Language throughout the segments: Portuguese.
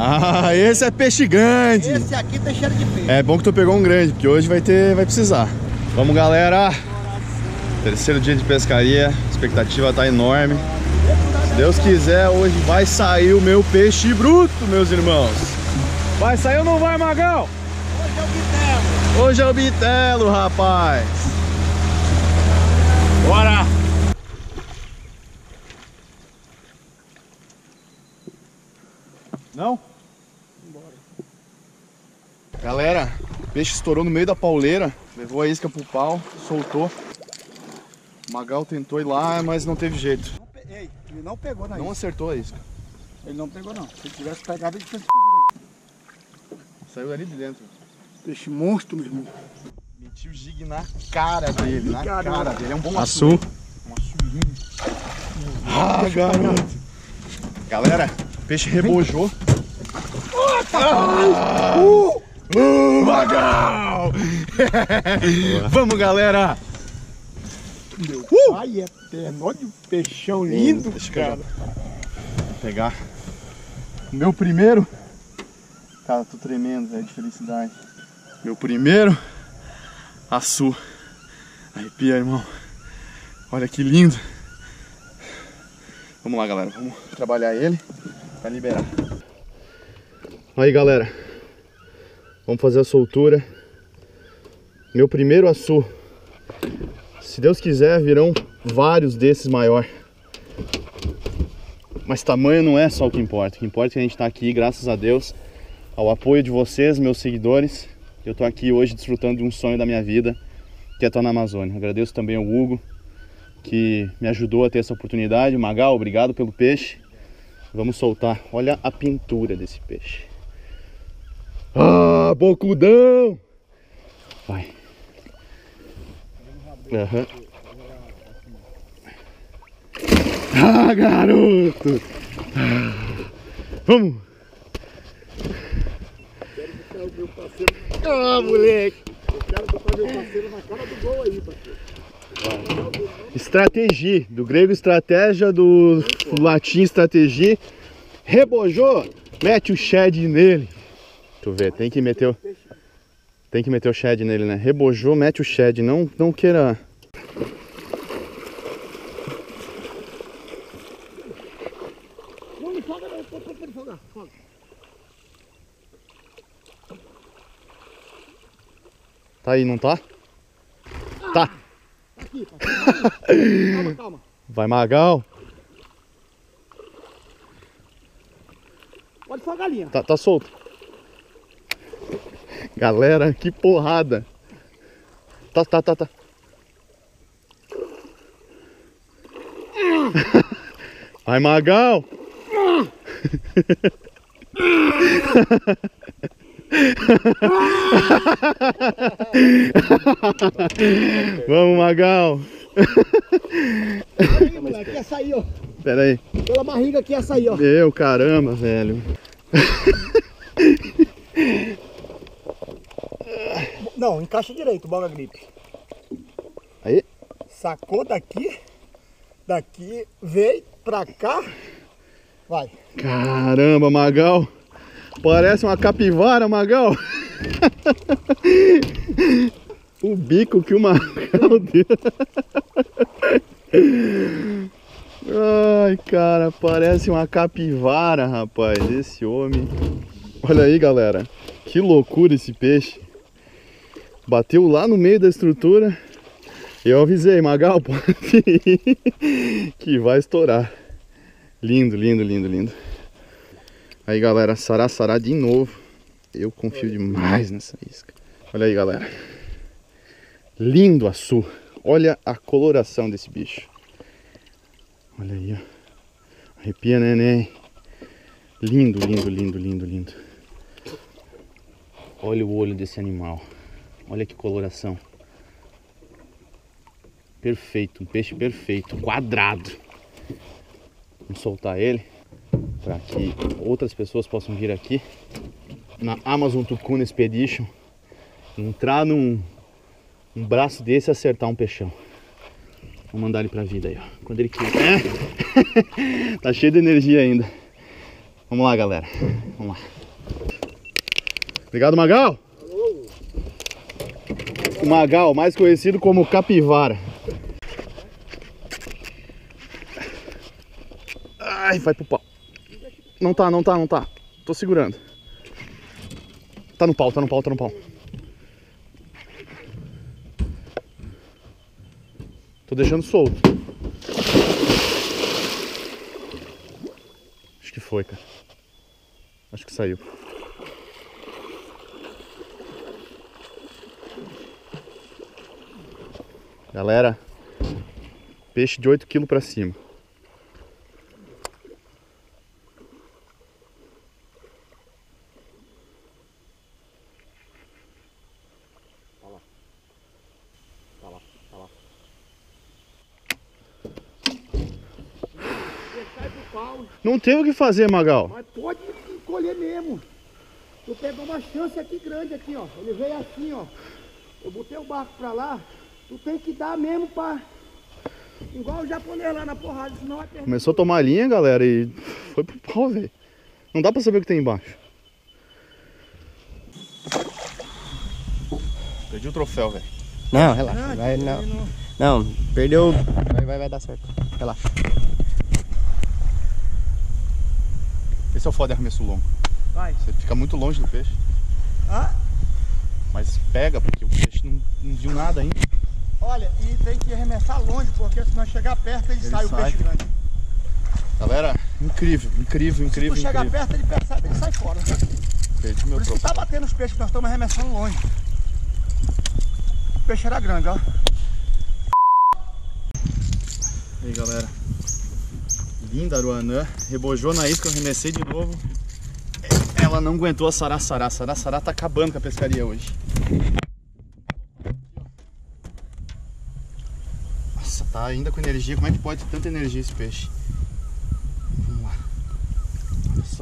Ah, esse é peixe grande. Esse aqui tem cheiro de peixe. É bom que tu pegou um grande, porque hoje vai precisar. Vamos, galera. Terceiro dia de pescaria, a expectativa tá enorme. Se Deus quiser, hoje vai sair o meu peixe bruto, meus irmãos. Vai sair ou não vai, Magão? Hoje é o bitelo. Hoje é o bitelo, rapaz. Bora! Não? Bora. Galera, o peixe estourou no meio da pauleira, levou a isca pro pau, soltou. O Magal tentou ir lá, mas não teve jeito. Ei, ele não pegou na isca. Não acertou a isca. Ele não pegou não. Se ele tivesse pegado, ele tinha se fudido aí. Saiu dali de dentro. Peixe monstro, meu irmão. Meti o jig na cara dele, na cara dele. É um bom Açu. Um açuzinho. Ah, garoto. Galera, o peixe rebojou. Magal! Vamos, galera! Meu pai eterno, olha o peixão lindo, Deixa eu cara. Pegar o meu primeiro. Cara, tô tremendo, velho, de felicidade. Meu primeiro açu. Arrepia, irmão. Olha que lindo. Vamos lá, galera, vamos trabalhar ele pra liberar. Aí, galera, vamos fazer a soltura. Meu primeiro açu. Se Deus quiser, virão vários desses maior. Mas tamanho não é só o que importa. O que importa é que a gente está aqui, graças a Deus, ao apoio de vocês, meus seguidores. Eu estou aqui hoje desfrutando de um sonho da minha vida, que é estar na Amazônia. Agradeço também ao Hugo, que me ajudou a ter essa oportunidade. Magal, obrigado pelo peixe. Vamos soltar. Olha a pintura desse peixe. Ah, bocudão! Vai. Uhum. Ah, garoto! Vamos! Ah, moleque! Eu quero botar meu parceiro na cara do gol aí, parceiro. Estratégia, do grego estratégia, do latim estratégia. Rebojou, mete o shed nele. Tu vê, tem que meter o shed nele, né? Rebojou, mete o shed, não queira. Não joga não, pode jogar. Tá aí, não tá? Tá. Aqui, calma, calma. Vai, Magal. Pode só a galinha. Tá solto. Galera, que porrada. Tá. Vai, Magal. Vamos, Magal. Aí, moleque, ia sair, ó. Pera aí. Pela barriga que ia sair, ó. Meu caramba, velho. Não, encaixa direito, boga gripe. Aí. Sacou daqui, veio pra cá, vai. Caramba, Magal. Parece uma capivara, Magal. O bico que o Magal deu. Ai, cara, parece uma capivara, rapaz, esse homem. Olha aí, galera, que loucura esse peixe. Bateu lá no meio da estrutura. Eu avisei, Magal, pode ir, que vai estourar. Lindo, lindo, lindo, lindo. Aí, galera, sará de novo. Eu confio demais nessa isca. Olha aí, galera. Lindo açu. Olha a coloração desse bicho. Olha aí, ó. Arrepia, neném. Lindo, lindo, lindo, lindo, lindo. Olha o olho desse animal. Olha que coloração. Perfeito, um peixe perfeito, quadrado. Vamos soltar ele para que outras pessoas possam vir aqui na Amazon Tucuna Expedition, entrar num braço desse e acertar um peixão. Vamos mandar ele pra vida aí, ó. Quando ele quiser. Tá cheio de energia ainda. Vamos lá, galera. Vamos lá. Obrigado, Magal. O Magal, mais conhecido como capivara. Ai, vai pro pau. Não tá, não tá, não tá. Tô segurando. Tá no pau, tá no pau, tá no pau. Tô deixando solto. Acho que foi, cara. Acho que saiu. Galera, peixe de 8 kg pra cima. Não tem o que fazer, Magal. Mas pode colher mesmo. Tu pegou uma chance aqui grande aqui, ó. Ele veio assim, ó. Eu botei o barco pra lá. Tu tem que dar mesmo pra... Igual o japonês lá na porrada, senão vai perder. Começou a tomar linha, galera, e foi pro pau, velho. Não dá pra saber o que tem embaixo. Perdi o troféu, velho. Não, relaxa. Vai, não, perdeu. Vai dar certo. Relaxa. Esse é o foda de arremesso longo. Vai. Você fica muito longe do peixe. Ah? Mas pega, porque o peixe não viu nada ainda. Olha, e tem que arremessar longe, porque se nós chegar perto, ele sai o peixe grande. Galera, incrível, incrível, incrível. Se tu chegar perto, ele percebe, ele sai fora. Perdi meu Por isso que troféu. tá batendo os peixes que nós estamos arremessando longe. O peixe era grande, ó. E aí, galera. Linda Aruanã. Rebojou na isca, eu arremessei de novo. Ela não aguentou a saraçará. A saraçará tá acabando com a pescaria hoje. Nossa, tá ainda com energia. Como é que pode ter tanta energia esse peixe? Vamos lá. Olha só.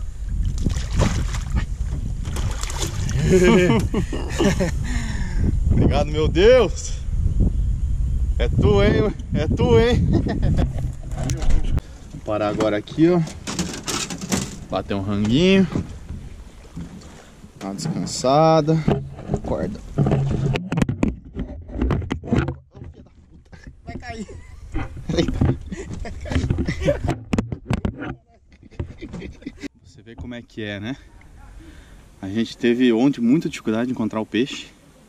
Obrigado, meu Deus. É tu, hein? É tu, hein? Vou parar agora aqui, ó. Bater um ranguinho. Dar uma descansada. Acorda. Vai cair. Você vê como é que é, né? A gente teve ontem muita dificuldade de encontrar o peixe.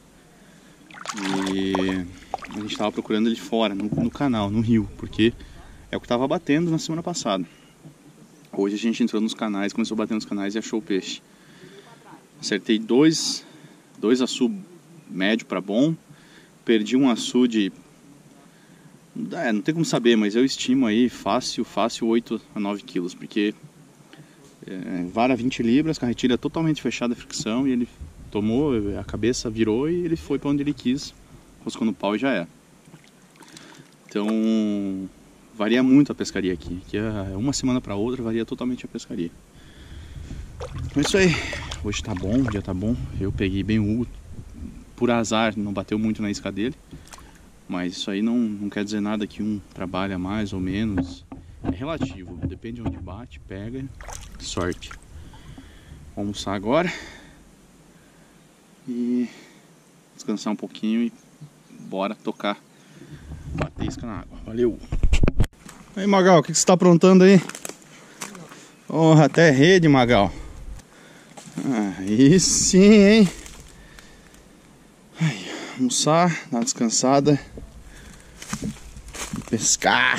E a gente estava procurando ele fora, no canal, no rio, porque é o que estava batendo na semana passada. Hoje a gente entrou nos canais, começou a bater nos canais e achou o peixe. Acertei dois açu médio para bom. Perdi um açu de... não tem como saber, mas eu estimo aí fácil 8 a 9 quilos, porque vara 20 libras, carretilha totalmente fechada a fricção, e ele tomou, a cabeça virou e ele foi para onde ele quis, roscou no pau e já é. Então varia muito a pescaria aqui, que uma semana para outra varia totalmente a pescaria. É isso aí, hoje tá bom, o dia tá bom, eu peguei bem o Hugo, por azar não bateu muito na isca dele, mas isso aí não quer dizer nada que um trabalha mais ou menos, é relativo, depende de onde bate, pega, sorte. Vou almoçar agora e descansar um pouquinho e bora tocar, bater isca na água. Valeu! Aí, Magal, o que você tá aprontando aí? Oh, até rede, Magal. Aí sim, hein? Aí, almoçar, dar uma descansada, pescar.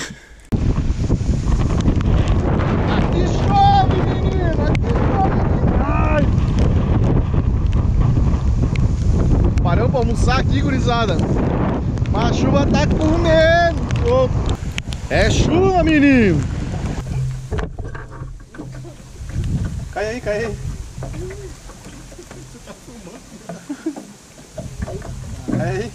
Aqui chove, menino! Aqui chove! Ai! Paramos pra almoçar aqui, gurizada. Mas a chuva tá comendo. É chuva, menino. Cai aí, cai aí. Cai aí.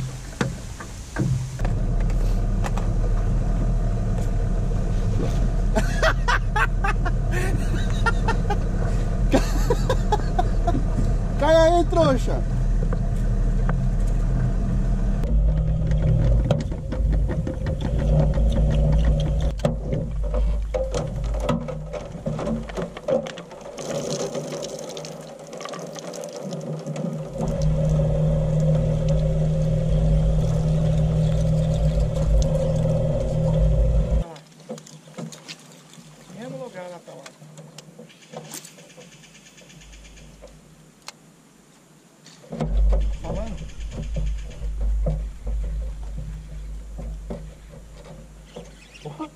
Cai aí, trouxa!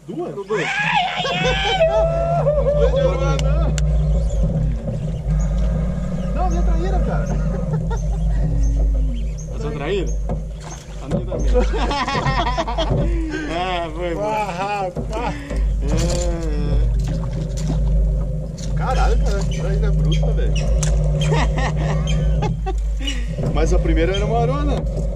Duas? Dublê. Dublê de aruanã. Não, minha traíra, cara. A sua traíra? A minha também. Ah, foi, mano. Rapaz. Caralho, cara, traíra bruta, velho. Mas a primeira era uma arona.